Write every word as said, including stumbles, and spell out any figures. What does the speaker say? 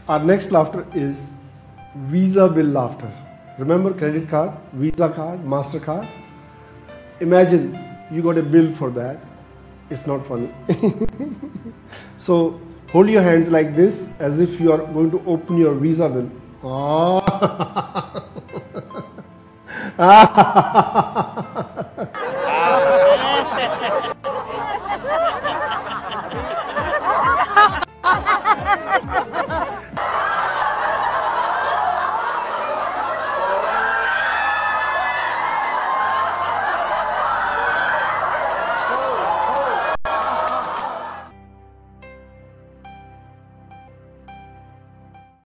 Our next laughter is Visa bill laughter. Remember credit card, Visa card, MasterCard? Imagine you got a bill for that. It's not funny. So hold your hands like this as if you are going to open your Visa bill. Ah.